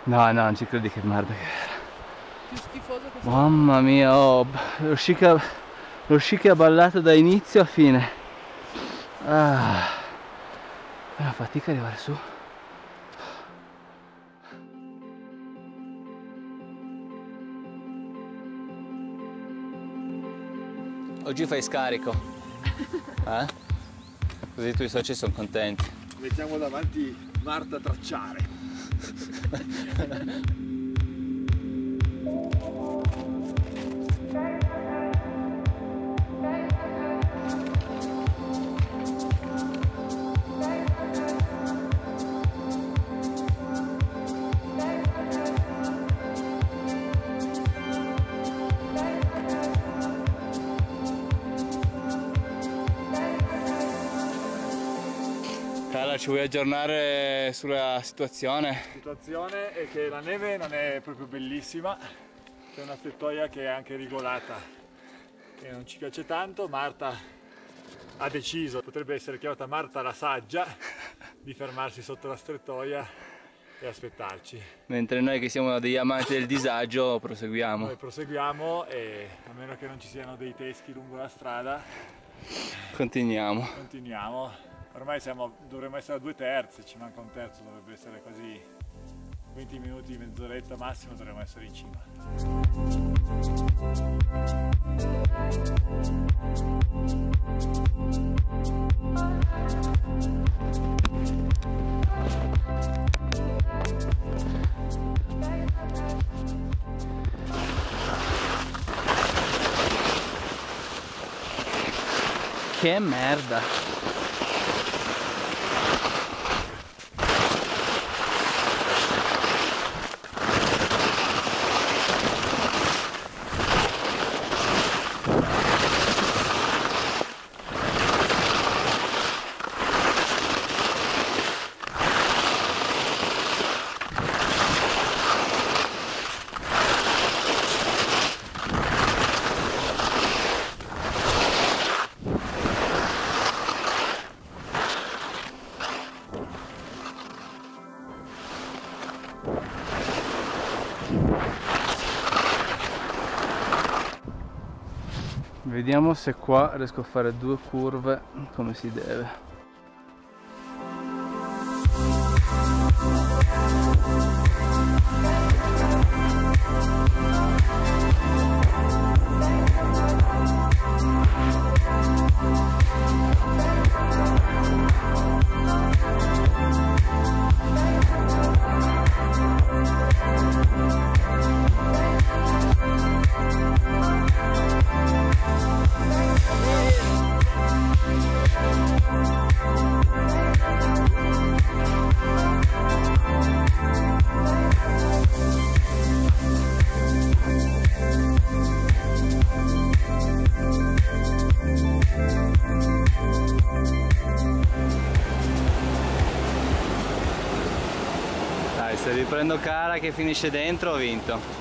No, no, non ci credi, che merda che era. Più schifoso che sia. Mamma mia, oh, lo sci che ha ballato da inizio a fine. Ah, è una fatica arrivare su. Oggi fai scarico, eh? Così i tuoi soci sono contenti. Mettiamo davanti Marta Tracciare. Carla, ci vuoi aggiornare sulla situazione? La situazione è che la neve non è proprio bellissima, c'è una strettoia che è anche regolata e non ci piace tanto. Marta ha deciso, potrebbe essere chiamata Marta la saggia, di fermarsi sotto la strettoia e aspettarci. Mentre noi che siamo degli amanti del disagio proseguiamo. Noi proseguiamo e a meno che non ci siano dei teschi lungo la strada, Continuiamo. continuiamo. Ormai dovremmo essere a 2/3, ci manca un terzo, dovrebbe essere quasi 20 minuti, mezz'oretta massimo, dovremmo essere in cima. Che merda! Vediamo se qua riesco a fare 2 curve come si deve. Se riprendo Cara che finisce dentro, ho vinto.